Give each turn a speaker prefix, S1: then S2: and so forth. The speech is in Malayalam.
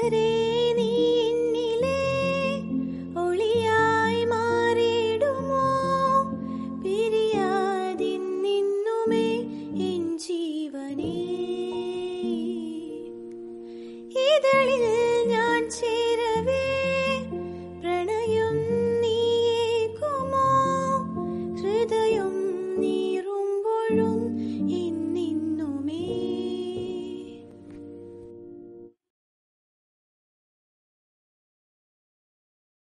S1: പ്രിയരേ നീ എന്നിലെ ഒളിയായി മാറിടുമോ പിരിയാതിന്നുമേ എൻ ജീവനേ ഇതളിൽ ഞാൻ ചേരവേ പ്രണയം നീയേകുമോ ഹൃദയം നീറുമ്പോഴും